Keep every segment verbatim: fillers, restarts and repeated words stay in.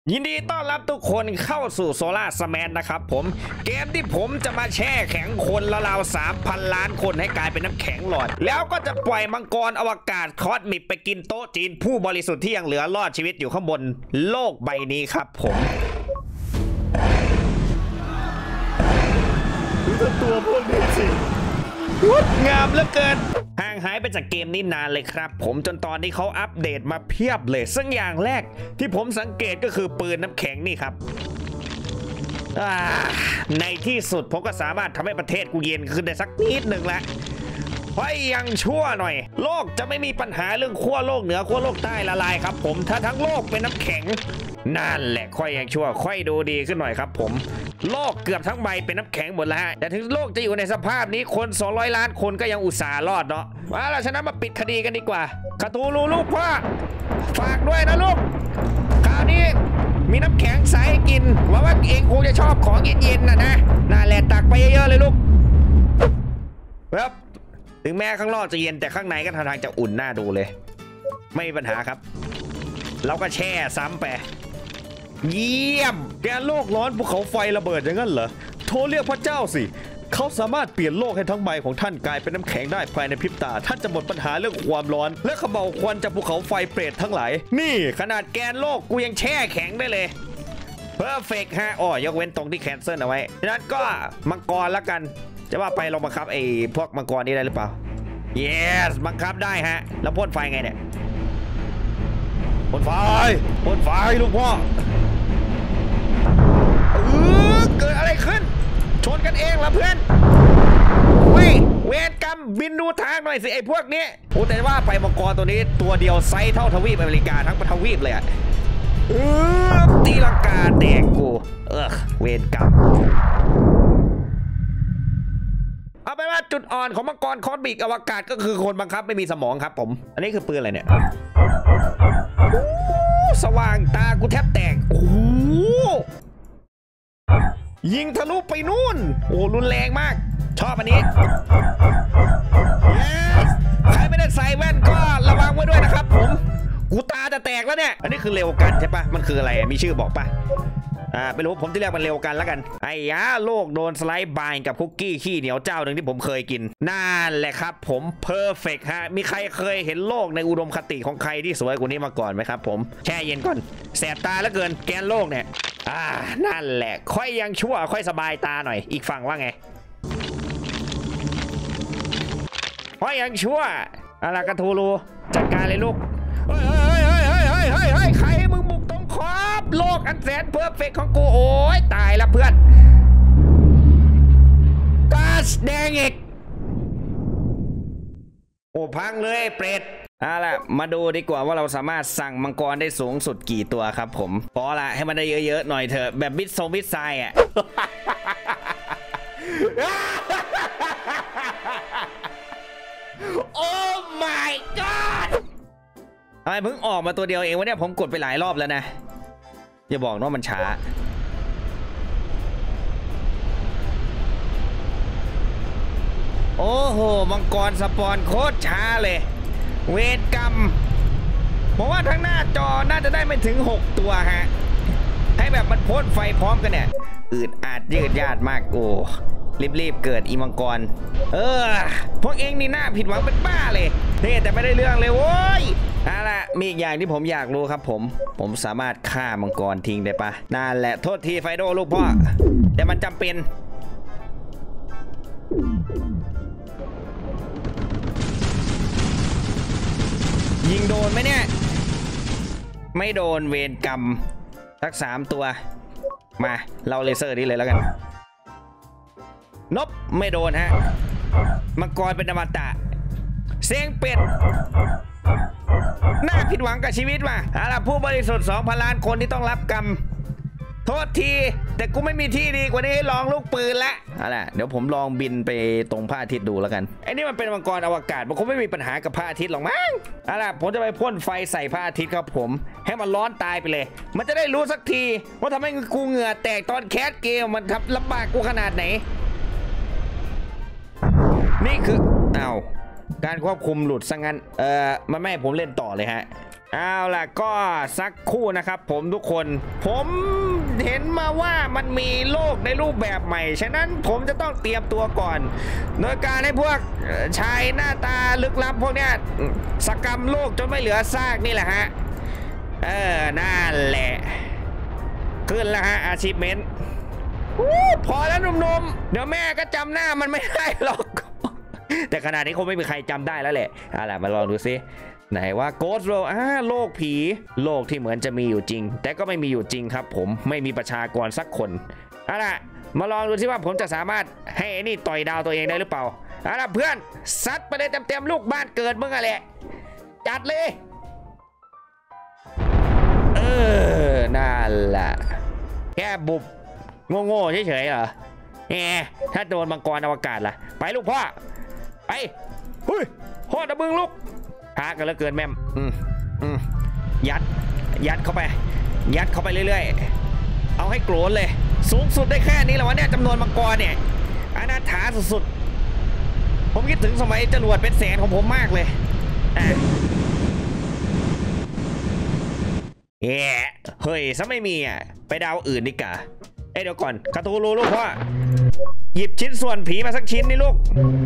ยินดีต้อนรับทุกคนเข้าสู่โซล่าสแมนนะครับผมเกมที่ผมจะมาแช่แข็งคนละราวสามพันล้านคนให้กลายเป็นน้ำแข็งหลอดแล้วก็จะปล่อยมังกรอวกาศคอสมิกไปกินโต๊ะจีนผู้บริสุทธิ์ที่ยังเหลือรอดชีวิตอยู่ข้างบนโลกใบนี้ครับผมดูตัวพวกนี้สิงดงามเหลือเกินห่างหายไปจากเกมนี้นานเลยครับผมจนตอนนี้เขาอัปเดตมาเพียบเลยซึ่งอย่างแรกที่ผมสังเกตก็คือปืนน้ำแข็งนี่ครับในที่สุดผมก็สามารถทำให้ประเทศกูเย็นขึ้นได้สักนิดหนึ่งละเพราะยังชั่วหน่อยโลกจะไม่มีปัญหาเรื่องขั้วโลกเหนือขั้วโลกใต้ละลายครับผมถ้าทั้งโลกเป็นน้ำแข็งนั่นแหละค่อยยังชั่วค่อยดูดีขึ้นหน่อยครับผมโลกเกือบทั้งใบเป็นน้ำแข็งหมดแล้วฮะแต่ถึงโลกจะอยู่ในสภาพนี้คนสองร้อยล้านคนก็ยังอุตส่าห์รอดเนาะมาแล้วฉะนั้นมาปิดคดีกันดีกว่าคาทูลูลูกพ่อฝากด้วยนะลูกคราวนี้มีน้ำแข็งใสกินหวังว่าเองคงจะชอบของเย็นๆนะนะน่าแหละตักไปเยอะๆเลยลูกครับถึงแม้ข้างนอกจะเย็นแต่ข้างในก็ทางจะอุ่นน่าดูเลยไม่มีปัญหาครับเราก็แช่ซ้ำไปเยี่ยมแกโลกร้อนภูเขาไฟระเบิดอย่างนั้นเหรอโทรเรียกพระเจ้าสิเขาสามารถเปลี่ยนโลกให้ทั้งใบของท่านกลายเป็นน้ำแข็งได้ภายในพริบตาท่านจะหมดปัญหาเรื่องความร้อนและขม่าวควันจากภูเขาไฟเปรตทั้งหลายนี่ขนาดแกนโลกกูยังแช่แข็งได้เลยเพอร์เฟกต์ฮะอ๋อยกเว้นตรงที่แคนเซิลเอาไว้ฉะนั้นก็มังกรละกันจะว่าไปลองบังคับไอ้พวกมังกรนี้ได้หรือเปล่า yes บังคับได้ฮะแล้วพ่นไฟไงเนี่ยพ่นไฟพ่นไฟลูกพ่อเออเกิดอะไรขึ้นชนกันเองเหรอเพื่อนเว้ยเวรกรรมบินดูทางหน่อยสิไอ้พวกนี้โอ้แต่ว่าไปมังกรตัวนี้ตัวเดียวไซส์เท่าทวีปอเมริกาทั้งทวีปเลยอะเออตีลังกาแตกกูเออเวรกรรมเอาเป็นว่าจุดอ่อนของมังกรคอสมิกอวกาศก็คือคนบังคับไม่มีสมองครับผมอันนี้คือปืนอะไรเนี่ยสว่างตากูแทบแตกโอ้ยิงทะลุไปนู่นโอ้รุนแรงมากชอบอันนี้ yes! ใครไม่ได้ใส่แว่นก็ระวังไว้ด้วยนะครับผมกูตาจะแตกแล้วเนี่ยอันนี้คือเร็วกันใช่ปะมันคืออะไรมีชื่อบอกปะอ่าไม่รู้ผมที่เรียกมันเร็วกันแล้วกันไอ้ยาโลกโดนสไลด์บายกับคุกกี้ขี้เหนียวเจ้าหนึ่งที่ผมเคยกินนั่นแหละครับผมเพอร์เฟกต์ฮะมีใครเคยเห็นโลกในอุดมคติของใครที่สวยกว่านี้มาก่อนไหมครับผมแช่เย็นก่อนแสบตาแล้วเกินแกนโลกเนี่ยอ่านั่นแหละค่อยยังชั่วค่อยสบายตาหน่อยอีกฝั่งว่าไงค่อยยังชั่วอะไรกระทูรูจัดการเลยลูกเฮ้ยเฮ้ยเฮ้ยเฮ้ยเฮ้ยเฮ้ยเฮ้ยใครมึงบุกตรงขอบโลกอันแสนเพอร์เฟกต์ของกูโอ้ยตายแล้วเพื่อนก๊าซแดงอีกโอ้พังเลยเปรตเอาล่ะมาดูดีกว่าว่าเราสามารถสั่งมังกรได้สูงสุดกี่ตัวครับผมพอละให้มันได้เยอะๆหน่อยเถอะแบบมิดทรงมิดไซด์อ่ะ โอ้ my god ทำไมเพิ่งออกมาตัวเดียวเองวะเนี่ยผมกดไปหลายรอบแล้วนะอย่าบอกว่ามันช้าโอ้โหมังกรสปอนโคตรช้าเลยเวรกรรมผมว่าทั้งหน้าจอน่าจะได้ไม่ถึงหกตัวฮะให้แบบมันพ่นไฟพร้อมกันเนี่ยอืดอาดยืดยาดมากโอ้รีบๆเกิดอีมังกรเออพวกเองนี่น่าผิดหวังเป็นบ้าเลยเท่แต่ไม่ได้เรื่องเลยโว้ยเอาล่ะมีอีกอย่างที่ผมอยากรู้ครับผมผมสามารถฆ่ามังกรทิ้งได้ปะนั่นแหละโทษทีไฟโดลูกพ่อแต่มันจำเป็นยิงโดนไหมเนี่ยไม่โดนเวรกรรมสักสามตัวมาเราเลเซอร์นี้เลยแล้วกันนบไม่โดนฮะมังกรเป็นอมตะเสียงเป็ดน่าผิดหวังกับชีวิตว่ะเอาล่ะผู้บริสุทธิ์สองพันล้านคนที่ต้องรับกรรมโทษทีแต่กูไม่มีที่ดีกว่านี้ให้ลองลูกปืนละเอาล่ะเดี๋ยวผมลองบินไปตรงพระอาทิตย์ดูแล้วกันไอ้นี่มันเป็นมังกรอวกาศมันคงไม่มีปัญหากับพระอาทิตย์หรอกมั้งเอาล่ะผมจะไปพ่นไฟใส่พระอาทิตย์ครับผมให้มันร้อนตายไปเลยมันจะได้รู้สักทีว่าทำให้กูเหงื่อแตกตอนแคสเกมมันทำลำบากกูขนาดไหนนี่คือเอาการควบคุมหลุดซะงั้นเออมันไม่ให้ผมเล่นต่อเลยฮะเอาล่ะก็สักครู่นะครับผมทุกคนผมเห็นมาว่ามันมีโลกในรูปแบบใหม่ฉะนั้นผมจะต้องเตรียมตัวก่อนโดยการให้พวกชายหน้าตาลึกลับพวกเนี้ยสกรรมโลกจนไม่เหลือซากนี่แหละฮะเออนั่นแหละขึ้นแล้วฮะ achievement พอแล้วหนุ่มๆเดี๋ยวแม่ก็จำหน้ามันไม่ได้หรอกแต่ขนาดนี้คงไม่มีใครจำได้แล้วแหละเอาล่ะมาลองดูซิไหนว่า Ghost World อ่าโลกผีโลกที่เหมือนจะมีอยู่จริงแต่ก็ไม่มีอยู่จริงครับผมไม่มีประชากรสักคนเอาล่ะมาลองดูซิว่าผมจะสามารถให้ไอ้นี่ต่อยดาวตัวเองได้หรือเปล่าเอาล่ะเพื่อนซัดไปเลยเต็มๆลูกบ้านเกิดมึงอะไรจัดเลยเออนั่นแหละแค่บุบโง่ๆเฉยๆเหรอแหมถ้าโดนมังกรอวกาศล่ะไปลูกพ่อไปเฮ้ยพ่อตะบึงลูกพากันแล้วเกินแม่มอืมอืมยัดยัดเข้าไปยัดเข้าไปเรื่อยๆเอาให้โกรธเลยสูงสุดได้แค่นี้แหละวะเนี่ยจำนวนมังกรเนี่ยอนาถาสุดๆผมคิดถึงสมัยจรวดเป็นแสนของผมมากเลยอ่ะเย้เฮ้ยซะไม่มีอ่ะไปดาวอื่นดีกว่าเอ้เดี๋ยวก่อนคาตูรูลูกพ่อหยิบชิ้นส่วนผีมาสักชิ้นนี่ลูก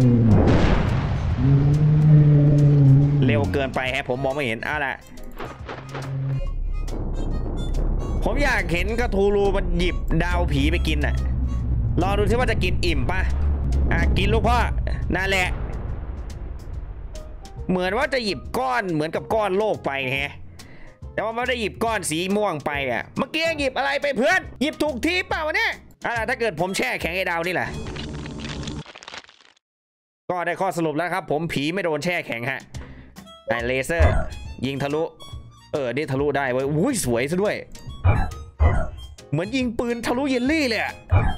เร็วเกินไปฮะผมมองไม่เห็นอ่ะแหละผมอยากเห็นกระทูรูมันหยิบดาวผีไปกินน่ะรอดูที่ว่าจะกินอิ่มป่ะอ่ะกินลูกพ่อนั่นแหละเหมือนว่าจะหยิบก้อนเหมือนกับก้อนโลกไปฮะแต่ว่าไม่ได้หยิบก้อนสีม่วงไปอ่ะเมื่อกี้หยิบอะไรไปเพื่อนหยิบถูกทีเปล่าวะเนี่ยอ่ะถ้าเกิดผมแช่แข็งไอ้ดาวนี่แหละก็ได้ข้อสรุปแล้วครับผมผีไม่โดนแช่แข็งฮะไอเลเซอร์ยิงทะลุเออนี่ทะลุได้เว้ยอุ้ยสวยซะด้วยเหมือนยิงปืนทะลุเยลลี่เลยอะ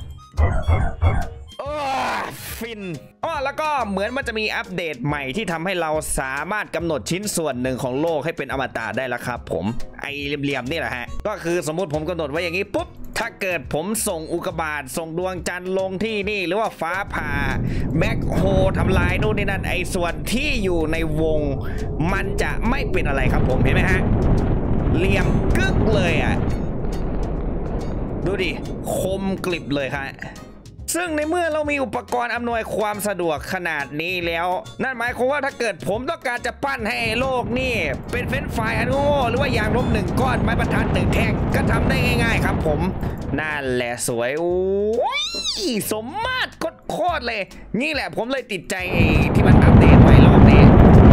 ฟินอ๋อแล้วก็เหมือนมันจะมีอัปเดตใหม่ที่ทำให้เราสามารถกำหนดชิ้นส่วนหนึ่งของโลกให้เป็นอมตะได้แล้วครับผมไอเหลี่ยมๆนี่แหละฮะก็คือสมมุติผมกำหนดไว้อย่างนี้ปุ๊บถ้าเกิดผมส่งอุกกาบาตส่งดวงจันทร์ลงที่นี่หรือว่าฟ้าผ่าแบ็คโฮทำลายนู่นนี่นั่นไอส่วนที่อยู่ในวงมันจะไม่เป็นอะไรครับผมเห็นไหมฮะเหลี่ยมกึกเลยอ่ะดูดิคมกริบเลยครับซึ่งในเมื่อเรามีอุปกรณ์อำนวยความสะดวกขนาดนี้แล้วนั่นหมายความว่าถ้าเกิดผมต้องการจะปั้นให้โลกนี่เป็นเฟ้นไฟอันโง่หรือว่าอย่างลบหนึ่งก้อนไม้บรรทัดหนึ่งแท่งก็ทำได้ง่ายๆครับผมนั่นแหละสวยโอ้ยสมมาตรโคตรเลยนี่แหละผมเลยติดใจที่มันอัปเดตไว้รอบนี้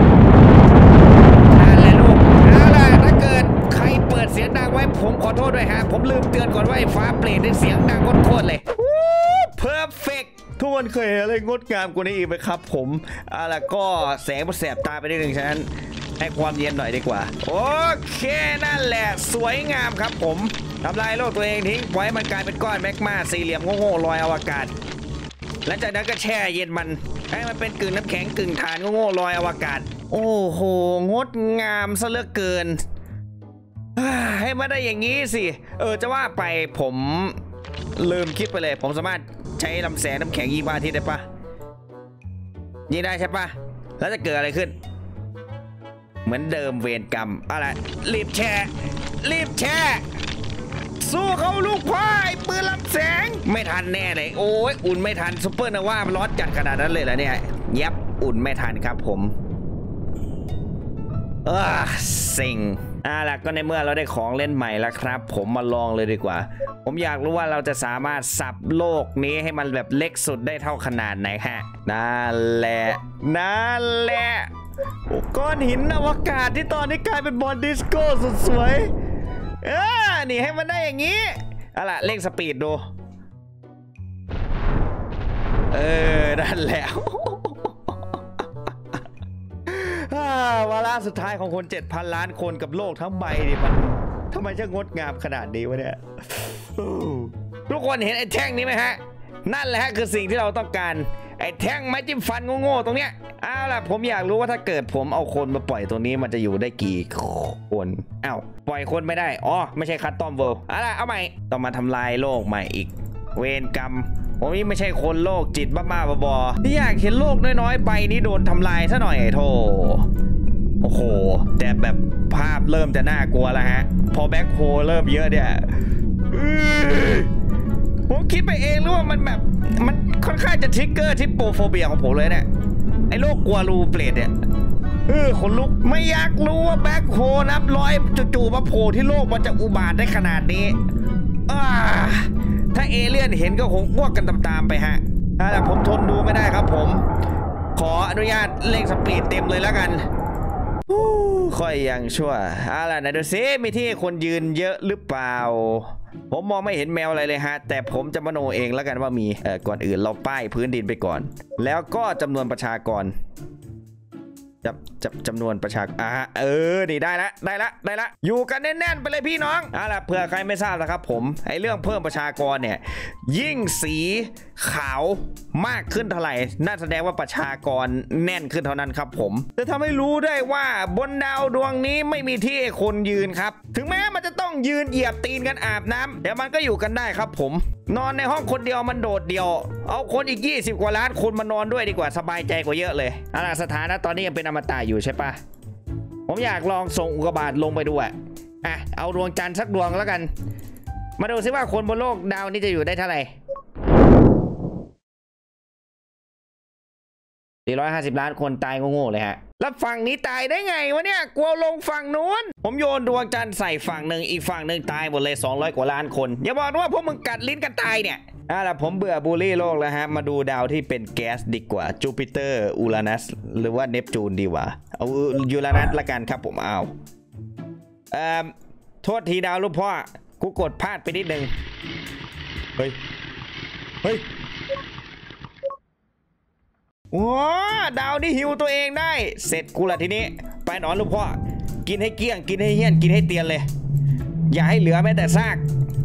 นั่นแหละลูกเอาล่ะถ้าเกิดใครเปิดเสียงดังไว้ผมขอโทษด้วยฮะผมลืมเตือนก่อนว่าไอ้ฟ้าเปลี่ยนเสียงดังโคตรเลยเพอร์เฟกต์ทุกคนเคยอะไรงดงามกว่านี้อีกไหมครับผมอะไรก็แสงมันแสบตาไปนิดหนึ่งฉะนั้นให้ความเย็นหน่อยดีกว่าโอเคนั่นแหละสวยงามครับผมทำลายโลกตัวเองทิ้งปล่อยมันกลายเป็นก้อนแมกมาสี่เหลี่ยมโง่ๆลอยอวกาศและจากนั้นก็แช่เย็นมันให้มันเป็นกึ่งน้ำแข็งกึ่งถ่านโง่ๆลอยอวกาศโอ้โหงดงามซะเหลือเกินให้มาได้อย่างนี้สิเออจะว่าไปผมลืมคิดไปเลยผมสามารถใช้ลำแสงน้ำแข็งยิงพระอาทิตย์ได้ปะยิงได้ใช่ปะแล้วจะเกิดอะไรขึ้นเหมือนเดิมเวรกรรมอะไรรีบแช่รีบแช่สู้เขาลูกพ่ายปืนลำแสงไม่ทันแน่เลยโอ้ยอุ่นไม่ทันซุปเปอร์นว่ามันร้อนจัดขนาดนั้นเลยเหรอเนี่ยยับอุ่นไม่ทันครับผมเออสิงอ่ะล่ะก็ในเมื่อเราได้ของเล่นใหม่แล้วครับผมมาลองเลยดีกว่าผมอยากรู้ว่าเราจะสามารถสับโลกนี้ให้มันแบบเล็กสุดได้เท่าขนาดไหนฮะนั่นแหละนั่นแหละก้อนหินอวกาศที่ตอนนี้กลายเป็นบอลดิสโก้สุดสวยเออนี่ให้มันได้อย่างนี้เอาล่ะเร่งสปีดดูเออนั่นแหละวาระสุดท้ายของคน เจ็ดพัน ล้านคนกับโลกทั้งใบนี่มันทำไมจะงดงามขนาดนี้วะเนี่ยทุกคนเห็นไอ้แท่งนี้ไหมฮะนั่นแหละฮะคือสิ่งที่เราต้องการไอ้แท่งไม้จิ้มฟันโง่ๆตรงเนี้ยเอาล่ะผมอยากรู้ว่าถ้าเกิดผมเอาคนมาปล่อยตรงนี้มันจะอยู่ได้กี่คนอ้าวปล่อยคนไม่ได้อ๋อไม่ใช่คัสตอมเวิลด์เอาล่ะเอาใหม่ต้องมาทำลายโลกใหม่อีกเวรกรรมผมนี่ไม่ใช่คนโรคจิตบ้าๆบอๆที่อยากเห็นโลกน้อยๆใบนี้โดนทำลายซะหน่อยโธ่โอ้โหแต่แบบภาพเริ่มจะน่ากลัวแล้วฮะพอแบ็คโฮเริ่มเยอะเนี่ยผมคิดไปเองหรือว่ามันแบบมันค่อนข้างจะทริกเกอร์ทิปโปโฟเบียของผมเลยเนี่ยไอ้โรคกลัวรูเปรตเนี่ยเออคนลุกไม่อยากรู้ว่าแบ็คโฮนับร้อยจู่ๆมาโผล่ที่โลกมันจะอุบาทได้ขนาดนี้อ่าถ้าเอเลี่ยนเห็นก็คงอ้วกกันตามๆไปฮะแต่ผมทนดูไม่ได้ครับผมขออนุญาตเร่งสปีดเต็มเลยแล้วกันค่อยยังชั่วอะไรนะดูซิมีที่คนยืนเยอะหรือเปล่าผมมองไม่เห็นแมวอะไรเลยฮะแต่ผมจะมโนเองแล้วกันว่ามีเออก่อนอื่นเราป้ายพื้นดินไปก่อนแล้วก็จำนวนประชากรจับจับจำนวนประชากรอ่ะเออนี่ได้ละได้ละได้ละอยู่กันแน่นๆไปเลยพี่น้องอ่ะล่ะเผื่อใครไม่ทราบนะครับผมไอ้เรื่องเพิ่มประชากรเนี่ยยิ่งสีขาวมากขึ้นเท่าไหร่นั่นแสดงว่าประชากรแน่นขึ้นเท่านั้นครับผมจะทำให้รู้ได้ว่าบนดาวดวงนี้ไม่มีที่คนยืนครับถึงแม้มันจะต้องยืนเหยียบตีนกันอาบน้ำแต่มันก็อยู่กันได้ครับผมนอนในห้องคนเดียวมันโดดเดี่ยวเอาคนอีกยี่สิบกว่าล้านคนมานอนด้วยดีกว่าสบายใจกว่าเยอะเลยอ่ะสถานะตอนนี้ยังเป็นอมตะอยู่ใช่ปะผมอยากลองส่งอุกกาบาตลงไปดูอ่ะอ่ะเอาดวงจันทร์สักดวงแล้วกันมาดูซิว่าคนบนโลกดาวนี้จะอยู่ได้เท่าไหร่สี่ร้อยห้าสิบล้านคนตายโง่ๆเลยฮะแล้วฝั่งนี้ตายได้ไงวะเนี่ยกลัวลงฝั่งนู้นผมโยนดวงจันทร์ใส่ฝั่งหนึ่งอีกฝั่งหนึ่งตายหมดเลยสองร้อยกว่าล้านคนอย่าบอกว่าพวกมึงกัดลิ้นกันตายเนี่ยอ่ะล่ะผมเบื่อบูลลี่โลกแล้วฮะมาดูดาวที่เป็นแก๊สดีกว่าจูปิเตอร์อูรานัสหรือว่าเนปจูนดีวะเอายูรานัสละกันครับผมเอาเอ่อโทษทีดาวลูกพ่อกูกดพลาดไปนิดนึงเฮ้ยเฮ้ยโอ้ดาวนี่หิวตัวเองได้เสร็จกูละทีนี้ไปนอนลูกพ่อกินให้เกลี้ยงกินให้เหี้ยนกินให้เตียนเลยอย่าให้เหลือแม้แต่ซาก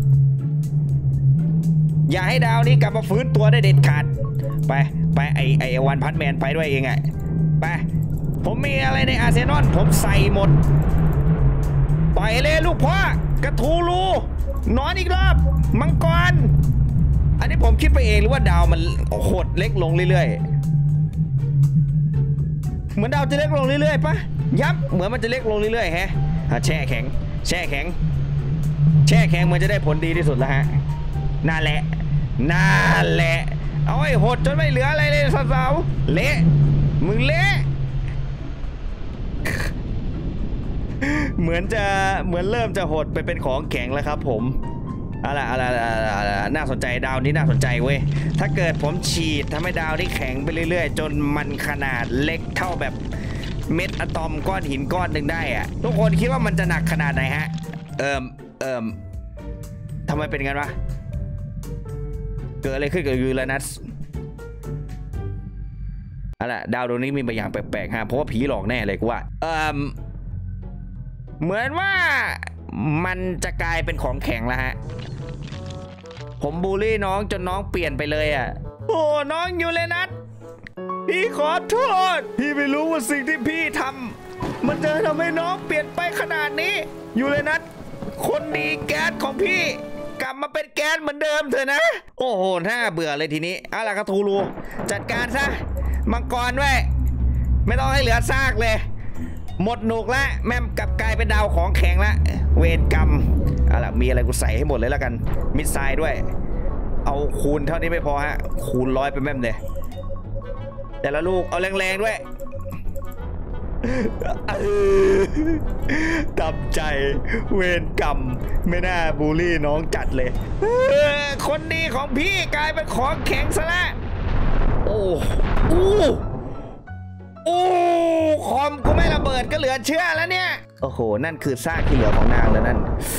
อย่าให้ดาวนี้กลับมาฟื้นตัวได้เด็ดขาดไปไปไอไอวันพัทแมนไปด้วยเองไงไปผมมีอะไรในอาร์เซนอลผมใส่หมดปล่อยเลยลูกพ่อกระทูลูนอนอีกรอบมังกรอันนี้ผมคิดไปเองหรือว่าดาวมันโหดเล็กลงเรื่อยๆเหมือนดาวจะเล็กลงเรื่อยๆปะยับเหมือนมันจะเล็กลงเรื่อยๆแฮะแช่แข็งแช่แข็งแช่แข็งมันจะได้ผลดีที่สุดแล้วฮะนั่นแหละนั่นแหละเอาไอ้หดจนไม่เหลืออะไรเลยสาวๆเละมึงเละเหมือนจะเหมือนเริ่มจะหดไปเป็นของแข็งแล้วครับผมอะไรอะไรน่าสนใจดาวนี้น่าสนใจเว้ยถ้าเกิดผมฉีดทำให้ดาวที่แข็งไปเรื่อยๆจนมันขนาดเล็กเท่าแบบเม็ดอะตอมก้อนหินก้อนหนึ่งได้อะทุกคนคิดว่ามันจะหนักขนาดไหนฮะเอิมเอิมทำไมเป็นงั้นวะเกิดอะไรขึ้นกับยูเรนัสอะไรดาวดวงนี้มีบางอย่างแปลกๆฮะเพราะว่าผีหลอกแน่เลยกูว่าเอิมเหมือนว่ามันจะกลายเป็นของแข็งแล้วฮะผมบูลลี่น้องจนน้องเปลี่ยนไปเลยอ่ะโอ้น้องยูเรนัสพี่ขอโทษพี่ไม่รู้ว่าสิ่งที่พี่ทำมันจะทำให้น้องเปลี่ยนไปขนาดนี้ยูเรนัสคนดีแก๊สของพี่กลับมาเป็นแก๊สเหมือนเดิมเถอะนะโอ้โหน่าเบื่อเลยทีนี้อะไรกระทูรูจัดการซะมังกรไว้ไม่ต้องให้เหลือซากเลยหมดหนุกแล้วแม่มกลับกลายเป็นดาวของแข็งแล้วเวรกรรมอะไรมีอะไรกูใส่ให้หมดเลยแล้วกันมิสไซล์ด้วยเอาคูณเท่านี้ไม่พอฮะคูณร้อยไปแม่มเลยแต่ละลูกเอาแรงๆด้วยตับใจเวรกรรมไม่น่าบูลลี่น้องจัดเลยคนดีของพี่กลายเป็นของแข็งซะแล้วโอ้โอ้โอ้คอมกูไม่ระเบิดก็เหลือเชื่อแล้วเนี่ยโอ้โหนั่นคือซากที่เหลือของนางแล้วนั่น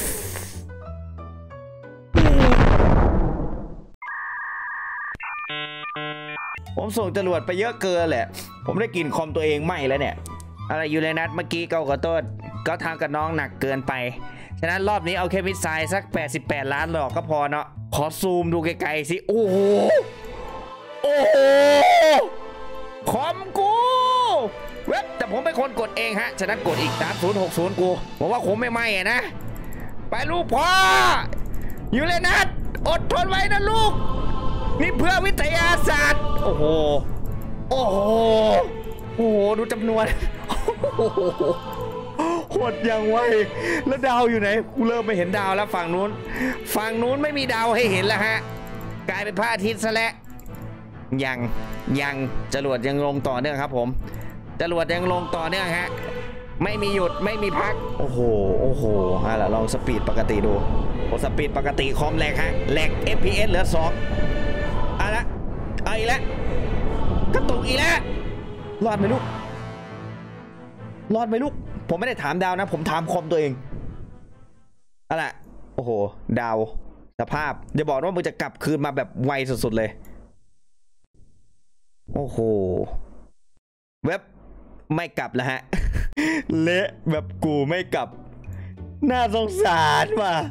ผมส่งจรวดไปเยอะเกินแหละผมได้กินคอมตัวเองไหมแล้วเนี่ยอะไรยูเรนัสเมื่อกี้เกาขอโทษก็ทำกับน้องหนักเกินไปฉะนั้นรอบนี้เอาแค่มิสไซล์สักแปดสิบแปดล้านหลอกก็พอเนาะขอซูมดูไกลๆสิโอ้โหโอ้โหคอมกูเว็บแต่ผมเป็นคนกดเองฮะฉะนั้นกดอีกสามศูนย์หกศูนย์กูผมว่าคงไม่ไหม้นะไปลูกพ่อยูเรนัสอดทนไว้นะลูกนี่เพื่อวิทยาศาสตร์โอ้โหโอ้โหโอ้โหดูจำนวนโหดยังไวแล้วดาวอยู่ไหนกูเริ่มไม่เห็นดาวแล้วฝั่งนู้นฝั่งนู้นไม่มีดาวให้เห็นแล้วฮะกลายเป็นพระอาทิตย์ซะแล้วยังยังจรวดยังลงต่อเนื่องครับผมจรวดยังลงต่อเนื่องฮะไม่มีหยุดไม่มีพักโอ้โหโอ้โหอ่ะล่ะลองสปีดปกติดูโอ้สปีดปกติคอมแหลกฮะแหลก เอฟ พี เอส เหลือสองเอาละเอาอีกแล้วกระตุกอีกแล้วรอดไหมลูกรอดไหมลูกผมไม่ได้ถามดาวนะผมถามคอมตัวเองเอาล่ะโอ้โหดาวสภาพอย่าบอกว่ามึงจะกลับคืนมาแบบไวสุดๆเลยโอ้โหเว็บไม่กลับแล้วฮะ เละแบบกูไม่กลับน่าสงสารว่ะ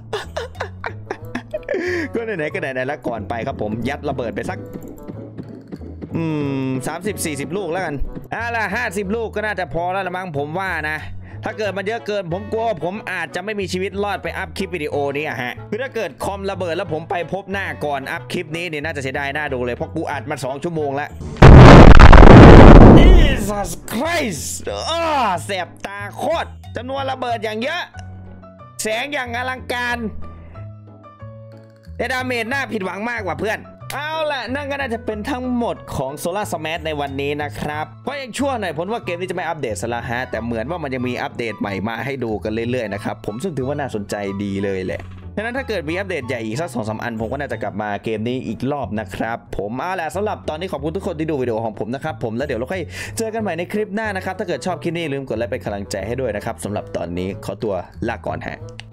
ก็ไหนๆก็ไหนๆแล้วก่อนไปครับผมยัดระเบิดไปสักอืมสามสิบสี่สิบลูกแล้วกันอ่ะละห้าสิบลูกก็น่าจะพอแล้วละมั้งผมว่านะถ้าเกิดมันเยอะเกินผมกลัวผมอาจจะไม่มีชีวิตรอดไปอัพคลิปวิดีโอนี้อะฮะคือถ้าเกิดคอมระเบิดแล้วผมไปพบหน้าก่อนอัพคลิปนี้เนี่ยน่าจะเสียดายหน้าดูเลยเพราะกูอัดมาสองชั่วโมงแล้วJesus Christ อ้าแสบตาโคตรจำนวนระเบิดอย่างเยอะแสงอย่างอลังการแต่ดาเมจน่าผิดหวังมากกว่าเพื่อนเอาล่ะนั่นก็น่าจะเป็นทั้งหมดของ Solar Smash ในวันนี้นะครับเพราะยังชั่วหน่อยผมว่าเกมนี้จะไม่อัปเดตซะละฮะแต่เหมือนว่ามันยังมีอัปเดตใหม่มาให้ดูกันเรื่อยๆนะครับผมซึ่งถือว่าน่าสนใจดีเลยแหละฉะนั้นถ้าเกิดมีอัปเดตใหญ่อีกสักสองสามอันผมก็น่าจะกลับมาเกมนี้อีกรอบนะครับผมเอาล่ะสำหรับตอนนี้ขอบคุณทุกคนที่ดูวิดีโอของผมนะครับผมแล้วเดี๋ยวเราค่อยเจอกันใหม่ในคลิปหน้านะครับถ้าเกิดชอบคลิปนี้ลืมกดไลค์เป็นกำลังใจให้ด้วยนะครับสำหรับตอนนี้ขอตัวลาก่อนฮะ